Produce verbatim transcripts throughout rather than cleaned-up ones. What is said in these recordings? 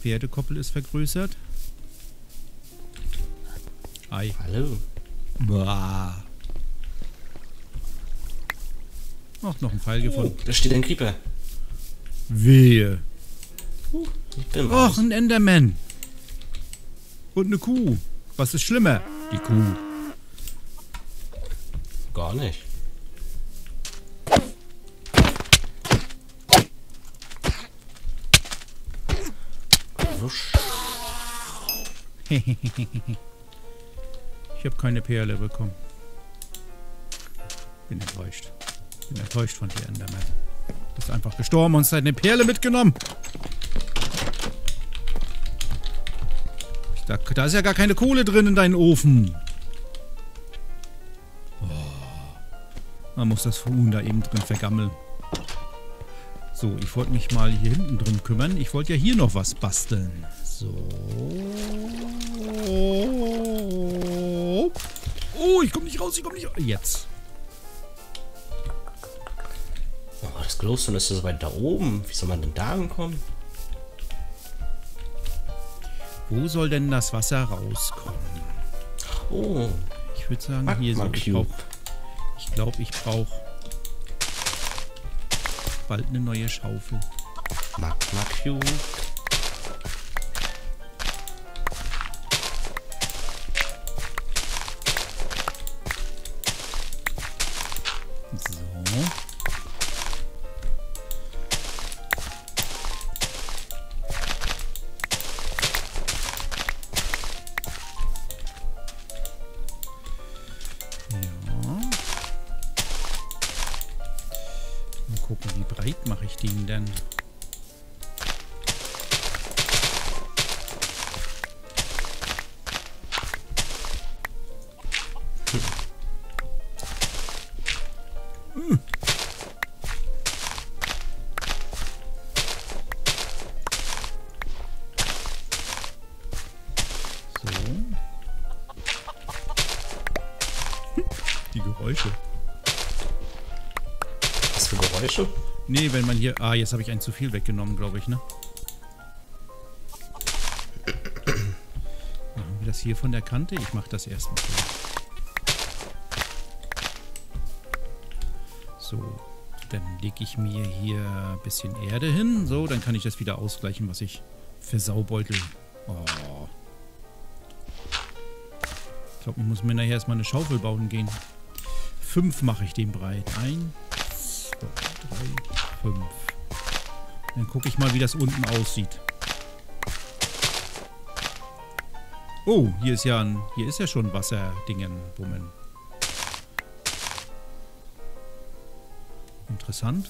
Pferdekoppel ist vergrößert. Ei. Hallo. Boah. Ach, noch ein Pfeil Oh, gefunden. da steht ein Creeper. Wehe. Uh, ich bin Och, raus. ein Enderman. Und eine Kuh. Was ist schlimmer? Die Kuh. Gar nicht. Wusch. Ich habe keine Perle bekommen. Bin enttäuscht. Bin enttäuscht von dir, Enderman. Du bist einfach gestorben und hast deine Perle mitgenommen. Da, da ist ja gar keine Kohle drin in deinen Ofen. Oh. Man muss das Huhn da eben drin vergammeln. So, ich wollte mich mal hier hinten drin kümmern. Ich wollte ja hier noch was basteln. So. Oh, ich komme nicht raus, ich komme nicht raus. Jetzt. Oh, das Glowstone ist so weit da oben. Wie soll man denn da ankommen? Wo soll denn das Wasser rauskommen? Oh, Ich würde sagen, hier so. Ich Cube. glaube, ich, glaub, ich brauche bald eine neue Schaufel. Magma Cube. So. Mal gucken, wie breit mache ich den denn? Hm. So. Die Geräusche. Was für Geräusche? Nee, wenn man hier... Ah, jetzt habe ich einen zu viel weggenommen, glaube ich, ne? Machen wir das hier von der Kante? Ich mache das erstmal so. So, dann lege ich mir hier ein bisschen Erde hin. So, dann kann ich das wieder ausgleichen, was ich versaubeutel. Oh. Ich glaube, ich muss mir nachher erstmal eine Schaufel bauen gehen. Fünf mache ich den breit. Eins, zwei, drei, fünf. Dann gucke ich mal, wie das unten aussieht. Oh, hier ist ja ein, hier ist ja schon Wasserdingen, Bummen. Interessant.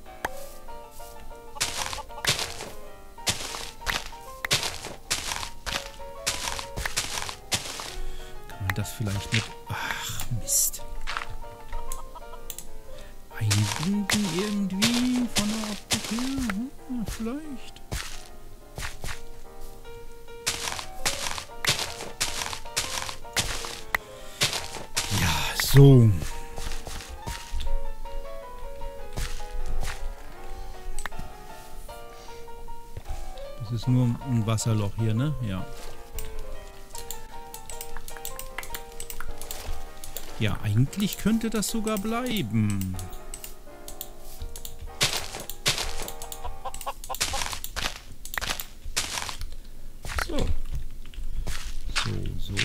Kann man das vielleicht mit... Ach, Mist. Einbinden irgendwie von der Optik her? Hm, vielleicht. Ja, so. Das ist nur ein Wasserloch hier, ne? Ja. Ja, eigentlich könnte das sogar bleiben. So. So, so.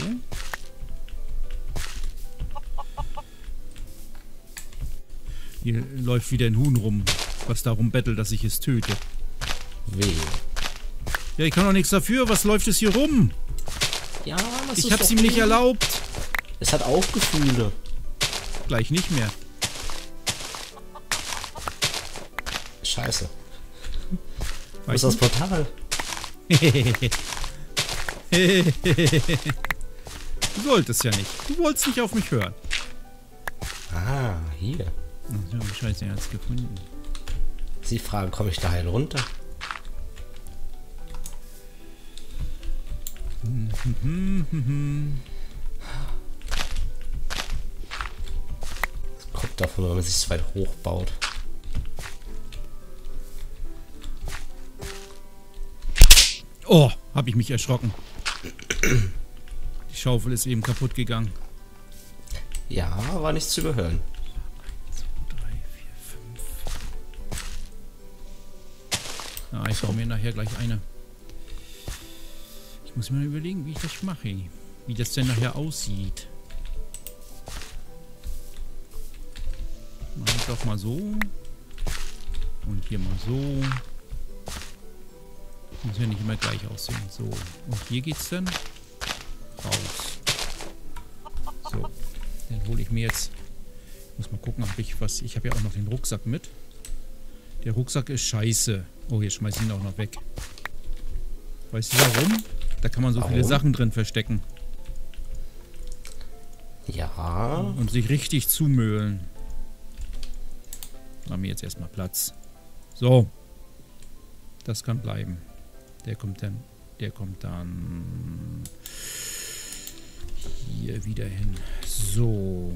Hier läuft wieder ein Huhn rum, was darum bettelt, dass ich es töte. Weh. Ja, ich kann doch nichts dafür. Was läuft es hier rum? Ja, das Ich ist hab's doch ihm nicht gut. erlaubt. Es hat auch Gefühle. Gleich nicht mehr. Scheiße. Wo Weißt ist das du? Portal? Du solltest ja nicht. Du wolltest nicht auf mich hören. Ah, hier. Ach, scheiße, er hat's gefunden. Sie fragen, komme ich da heil runter? Das kommt davon, wenn man sich zu weit hochbaut. Oh, habe ich mich erschrocken. Die Schaufel ist eben kaputt gegangen. Ja, war nichts zu überhören. drei, vier, fünf. Na, ich baue mir nachher gleich eine. Ich muss mir überlegen, wie ich das mache. Wie das denn nachher aussieht. Mach ich doch mal so. Und hier mal so. Muss ja nicht immer gleich aussehen. So. Und hier geht's dann raus. So. Dann hole ich mir jetzt. Ich muss mal gucken, ob ich was. Ich habe ja auch noch den Rucksack mit. Der Rucksack ist scheiße. Oh, jetzt schmeiß ich ihn auch noch weg. Weißt du warum? Da kann man so warum? viele Sachen drin verstecken. Ja. Und sich richtig zumöhlen. Machen wir jetzt erstmal Platz. So. Das kann bleiben. Der kommt dann. Der kommt dann hier wieder hin. So.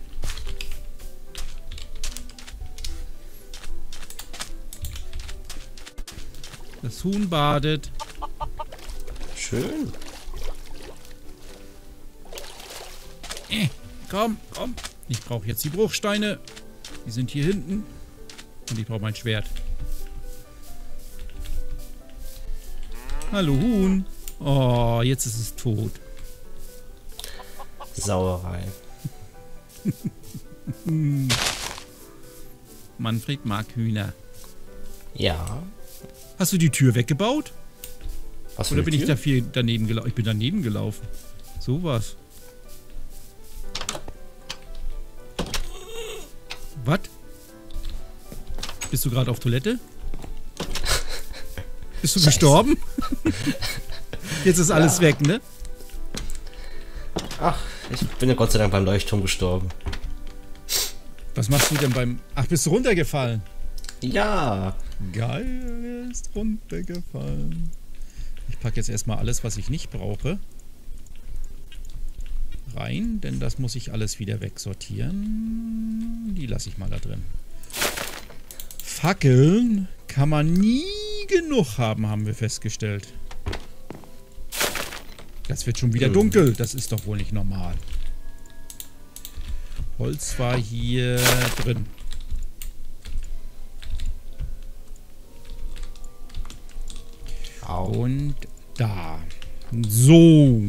Das Huhn badet. Schön. Äh, komm, komm. Ich brauche jetzt die Bruchsteine. Die sind hier hinten. Und ich brauche mein Schwert. Hallo Huhn. Oh, jetzt ist es tot. Sauerei. Manfred mag Hühner. Ja. Hast du die Tür weggebaut? Was für Oder eine bin ich Tür? da viel daneben gelaufen? Ich bin daneben gelaufen. So was. Was? Bist du gerade auf Toilette? Bist du Scheiße. gestorben? Jetzt ist alles Ja. weg, ne? Ach, ich bin ja Gott sei Dank beim Leuchtturm gestorben. Was machst du denn beim... Ach, bist du runtergefallen? Ja. Geil, er ist runtergefallen. Ich packe jetzt erstmal alles, was ich nicht brauche, rein, denn das muss ich alles wieder wegsortieren. Die lasse ich mal da drin. Fackeln kann man nie genug haben, haben wir festgestellt. Das wird schon wieder Hm. dunkel. Das ist doch wohl nicht normal. Holz war hier drin. Au. Und da. So.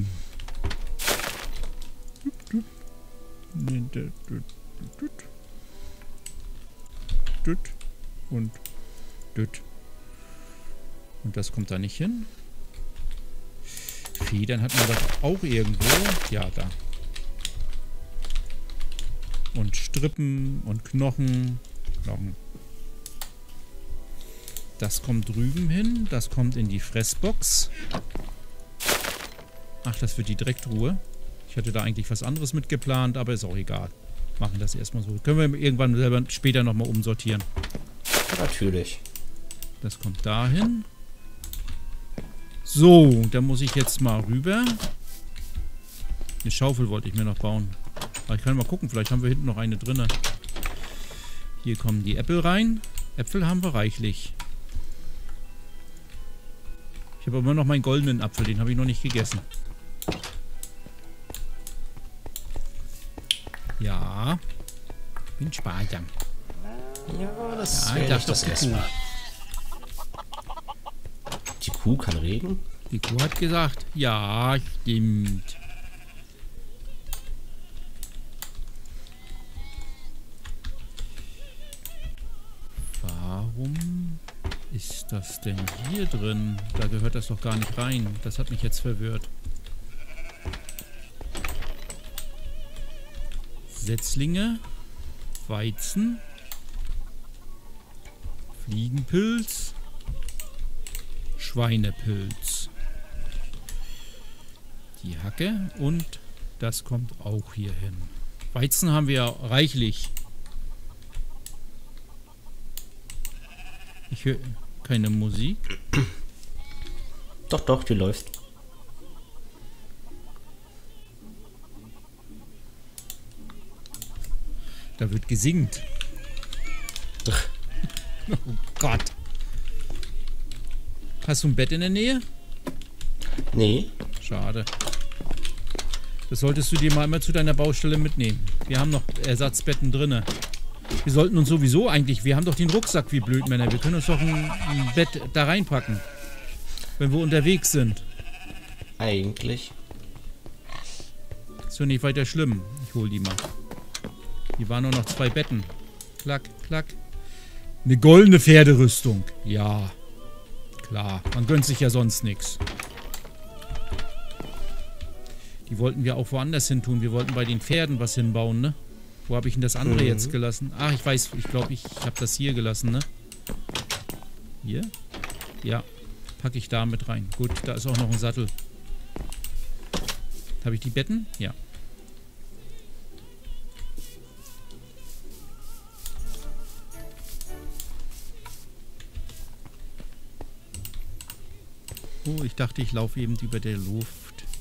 Und Und das kommt da nicht hin. Federn hatten wir doch auch irgendwo. Ja, da. Und Strippen und Knochen. Knochen. Das kommt drüben hin. Das kommt in die Fressbox. Ach, das wird die Direktruhe. Ich hatte da eigentlich was anderes mit geplant, aber ist auch egal. Machen das erstmal so. Können wir irgendwann selber später nochmal umsortieren. Natürlich. Das kommt dahin. So, da muss ich jetzt mal rüber. Eine Schaufel wollte ich mir noch bauen. Aber ich kann mal gucken, vielleicht haben wir hinten noch eine drin. Hier kommen die Äpfel rein. Äpfel haben wir reichlich. Ich habe immer noch meinen goldenen Apfel, den habe ich noch nicht gegessen. Ja. Bin sparsam. Ja, das Ja, wäre ich nicht dachte, das die Essen. Kuh. Die Kuh kann reden? Die Kuh hat gesagt, ja, stimmt. Warum ist das denn hier drin? Da gehört das doch gar nicht rein. Das hat mich jetzt verwirrt. Setzlinge, Weizen, Fliegenpilz, Schweinepilz. Die Hacke und das kommt auch hier hin. Weizen haben wir ja reichlich. Ich höre keine Musik. Doch, doch, die läuft. Da wird gesingt. Oh Gott. Hast du ein Bett in der Nähe? Nee. Schade. Das solltest du dir mal immer zu deiner Baustelle mitnehmen. Wir haben noch Ersatzbetten drinne. Wir sollten uns sowieso eigentlich... Wir haben doch den Rucksack wie Blödmänner. Wir können uns doch ein, ein Bett da reinpacken. Wenn wir unterwegs sind. Eigentlich. Ist doch nicht weiter schlimm. Ich hol die mal. Hier waren nur noch zwei Betten. Klack, klack. Eine goldene Pferderüstung. Ja. Klar. Man gönnt sich ja sonst nichts. Die wollten wir auch woanders hin tun. Wir wollten bei den Pferden was hinbauen, ne? Wo habe ich denn das andere mhm. jetzt gelassen? Ach, ich weiß. Ich glaube, ich habe das hier gelassen, ne? Hier? Ja. Packe ich da mit rein. Gut, da ist auch noch ein Sattel. Habe ich die Betten? Ja. Oh, ich dachte, ich laufe eben über der Luft.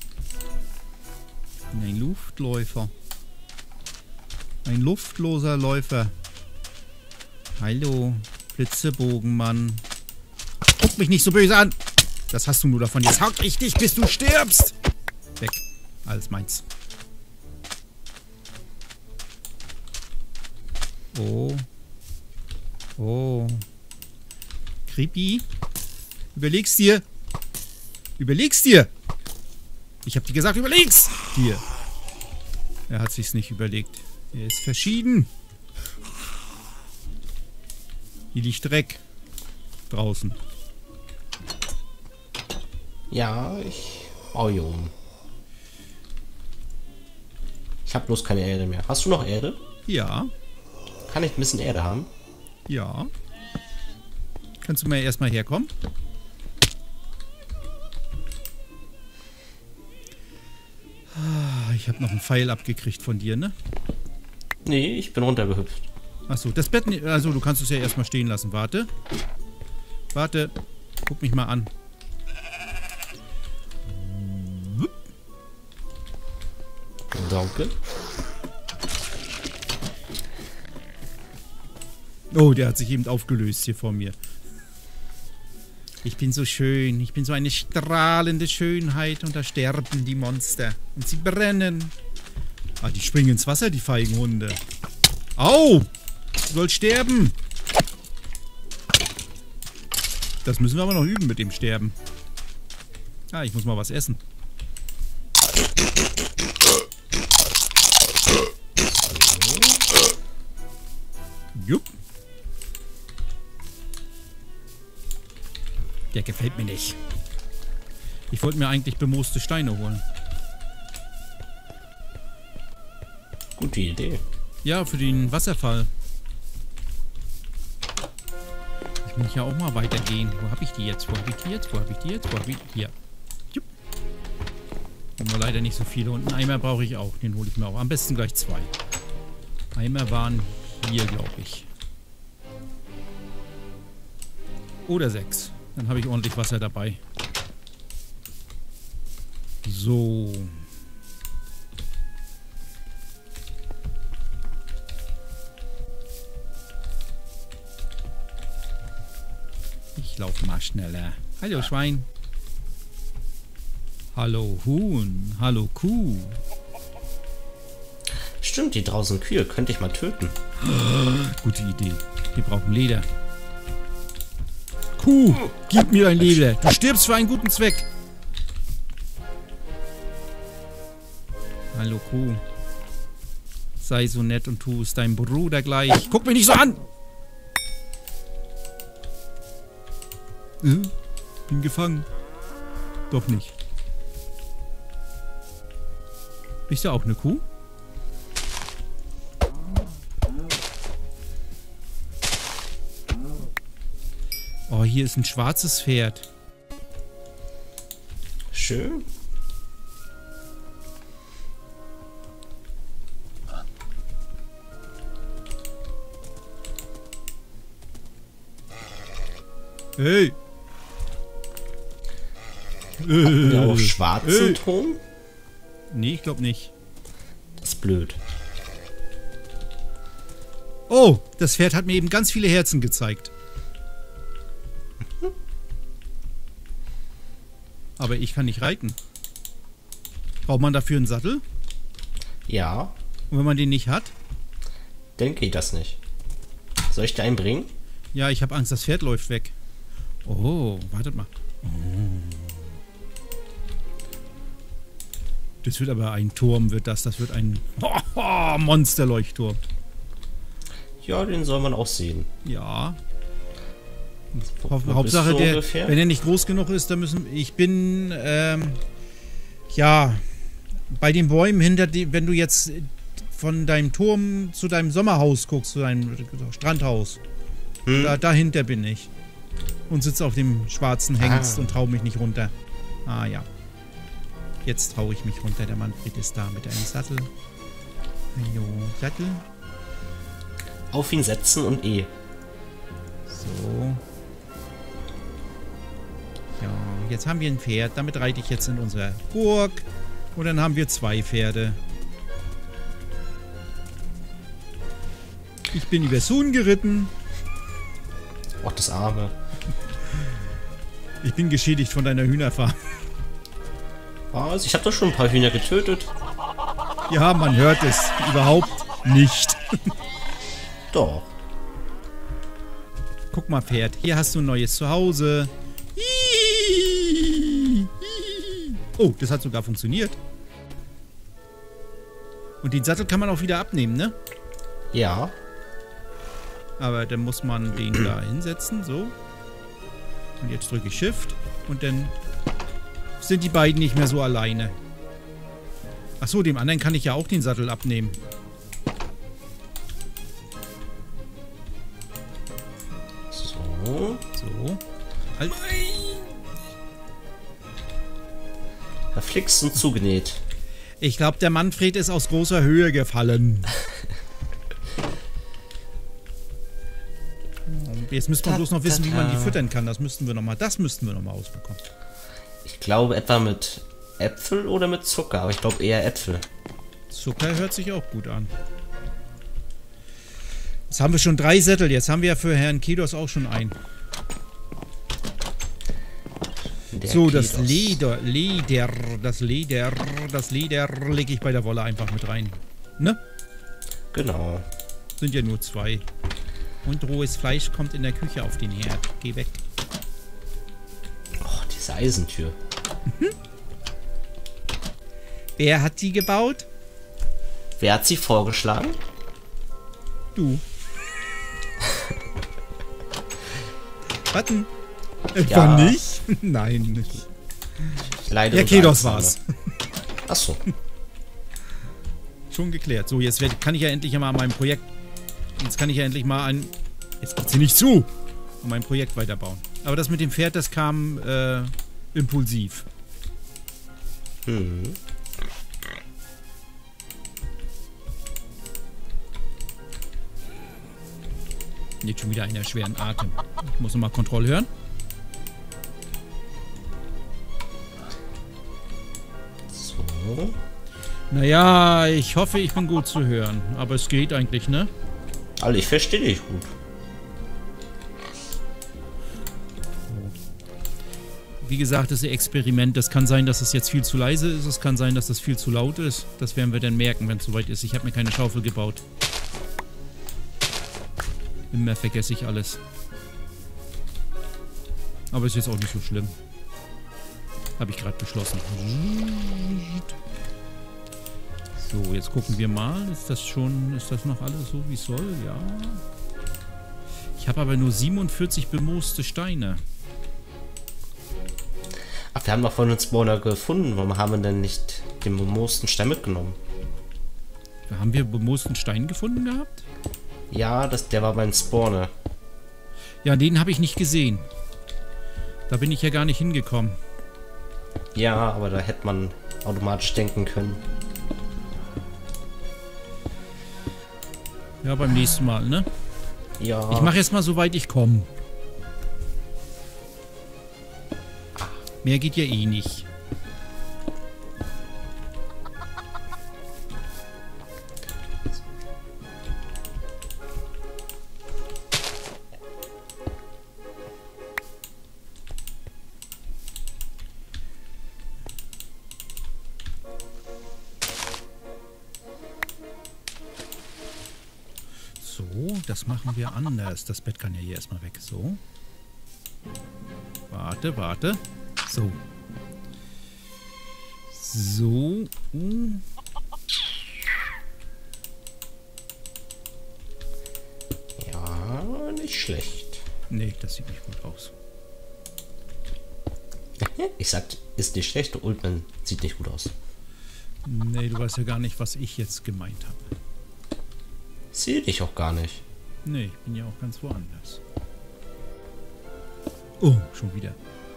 Ein Luftläufer. Ein luftloser Läufer. Hallo, Blitzebogenmann. Guck mich nicht so böse an. Das hast du nur davon. Jetzt hack ich dich, bis du stirbst. Weg. Alles meins. Oh. Oh. Creepy. Überleg's dir. Überleg's dir. Ich hab dir gesagt, überleg's dir. Er hat sich's nicht überlegt. Er ist verschieden. Hier liegt Dreck. Draußen. Ja, ich baue hier um. Ich habe bloß keine Erde mehr. Hast du noch Erde? Ja. Kann ich ein bisschen Erde haben? Ja. Kannst du mal erstmal herkommen? Ich habe noch einen Pfeil abgekriegt von dir, ne? Nee, ich bin runtergehüpft. Achso, das Bett... Also, du kannst es ja erstmal stehen lassen. Warte. Warte. Guck mich mal an. Danke. Oh, der hat sich eben aufgelöst hier vor mir. Ich bin so schön. Ich bin so eine strahlende Schönheit. Und da sterben die Monster. Und sie brennen. Ah, die springen ins Wasser, die feigen Hunde. Au! Du sollst sterben. Das müssen wir aber noch üben mit dem Sterben. Ah, ich muss mal was essen. Jupp. Der gefällt mir nicht. Ich wollte mir eigentlich bemooste Steine holen. Gute Idee. Ja, für den Wasserfall. Ich muss ja auch mal weitergehen. Wo habe ich die jetzt? Wo habe ich die jetzt? Wo habe ich die jetzt? Wo habe ich... Hier. Jupp. Haben wir leider nicht so viele. Und einen Eimer brauche ich auch. Den hole ich mir auch. Am besten gleich zwei. Eimer waren hier, glaube ich. Oder sechs. Dann habe ich ordentlich Wasser dabei. So. Ich laufe mal schneller. Hallo Schwein. Hallo Huhn. Hallo Kuh. Stimmt, die draußen Kühe könnte ich mal töten. Gute Idee. Wir brauchen Leder. Kuh, gib mir dein Leder. Du stirbst für einen guten Zweck. Hallo Kuh. Sei so nett und tu es deinem Bruder gleich. Guck mich nicht so an. Äh, bin gefangen. Doch nicht. Bist du auch eine Kuh? Oh, hier ist ein schwarzes Pferd. Schön. Hey. Hatten wir auch schwarzen hey. Ton? Nee, ich glaube nicht. Das ist blöd. Oh, das Pferd hat mir eben ganz viele Herzen gezeigt. aber ich kann nicht reiten. Braucht man dafür einen Sattel? Ja. Und wenn man den nicht hat? Dann geht das nicht. Soll ich dir einen bringen? Ja, ich habe Angst, das Pferd läuft weg. Oh, wartet mal. Oh. Das wird aber ein Turm, wird das. Das wird ein oh, Monsterleuchtturm. Ja, den soll man auch sehen. Ja. Wo, wo Hauptsache, der, ungefähr? wenn er nicht groß genug ist, dann müssen... Ich bin, ähm, ja, bei den Bäumen hinter dem, wenn du jetzt von deinem Turm zu deinem Sommerhaus guckst, zu deinem Strandhaus, Hm? da, dahinter bin ich. Und sitze auf dem schwarzen Hengst Ah. und traue mich nicht runter. Ah ja. Jetzt traue ich mich runter. Der Manfred ist da mit einem Sattel. Hallo, Sattel. Auf ihn setzen und E. So. Ja, jetzt haben wir ein Pferd. Damit reite ich jetzt in unsere Burg. Und dann haben wir zwei Pferde. Ich bin übers Huhn geritten. Oh, das Arme. Ich bin geschädigt von deiner Hühnerfarm. Was? Ich habe doch schon ein paar Hühner getötet. Ja, man hört es überhaupt nicht. Doch. Guck mal, Pferd. Hier hast du ein neues Zuhause. Oh, das hat sogar funktioniert. Und den Sattel kann man auch wieder abnehmen, ne? Ja. Aber dann muss man den da hinsetzen, so. Und jetzt drücke ich Shift und dann sind die beiden nicht mehr so alleine. Achso, dem anderen kann ich ja auch den Sattel abnehmen. So. So. Halt. Verflixt und zugenäht. Ich glaube, der Manfred ist aus großer Höhe gefallen. Jetzt müsste man bloß noch wissen, wie man die füttern kann. Das müssten wir noch mal, das müssten wir noch mal ausbekommen. Ich glaube etwa mit Äpfel oder mit Zucker, aber ich glaube eher Äpfel. Zucker hört sich auch gut an. Jetzt haben wir schon drei Sättel. Jetzt haben wir ja für Herrn Kidos auch schon einen. Der So, das Kidos. Leder, Leder, das Leder, das Leder lege ich bei der Wolle einfach mit rein. Ne? Genau. Sind ja nur zwei. Und rohes Fleisch kommt in der Küche auf den Herd. Geh weg. Oh, diese Eisentür. Wer hat die gebaut? Wer hat sie vorgeschlagen? Du. Warten. Ja. Etwa nicht? Nein, nicht. Ich leide Ja, unter Kidos Alzheimer. war's. Achso. Schon geklärt. So, jetzt werd, kann ich ja endlich mal an meinem Projekt... Jetzt kann ich ja endlich mal ein... Jetzt geht sie nicht zu! Und mein Projekt weiterbauen. Aber das mit dem Pferd, das kam äh, impulsiv. Hm. Jetzt schon wieder einen schweren Atem. Ich muss nochmal Kontrolle hören. So. Naja, ich hoffe, ich bin gut zu hören. Aber es geht eigentlich, ne? Also ich verstehe dich gut. Wie gesagt, das ist ein Experiment. Das kann sein, dass es jetzt viel zu leise ist. Es kann sein, dass das viel zu laut ist. Das werden wir dann merken, wenn es soweit ist. Ich habe mir keine Schaufel gebaut. Immer vergesse ich alles. Aber ist jetzt auch nicht so schlimm. Habe ich gerade beschlossen. So, jetzt gucken wir mal. Ist das schon, ist das noch alles so, wie es soll? Ja. Ich habe aber nur siebenundvierzig bemooste Steine. Ach, wir haben doch vorhin einen Spawner gefunden. Warum haben wir denn nicht den bemoosten Stein mitgenommen? Haben wir bemoosten Stein gefunden gehabt? Ja, das, der war mein Spawner. Ja, den habe ich nicht gesehen. Da bin ich ja gar nicht hingekommen. Ja, aber da hätte man automatisch denken können. Ja, beim nächsten Mal, ne? Ja. Ich mache jetzt mal, soweit ich komme. Mehr geht ja eh nicht. das machen wir anders. Das Bett kann ja hier erstmal weg. So. Warte, warte. So. So. Hm. Ja, nicht schlecht. Nee, das sieht nicht gut aus. Ich sag, ist nicht schlecht und man sieht nicht gut aus. Nee, du weißt ja gar nicht, was ich jetzt gemeint habe. Sehe dich auch gar nicht. Nee, ich bin ja auch ganz woanders. Oh, schon wieder.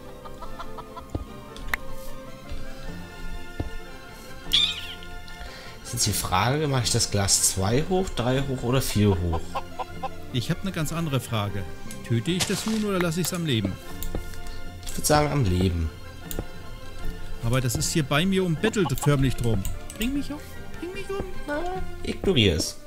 Jetzt ist die Frage, mache ich das Glas zwei hoch, drei hoch oder vier hoch? Ich habe eine ganz andere Frage. Töte ich das Huhn oder lasse ich es am Leben? Ich würde sagen am Leben. Aber das ist hier bei mir und bettelt förmlich drum. Bring mich um, bring mich um. Na, ignoriere es.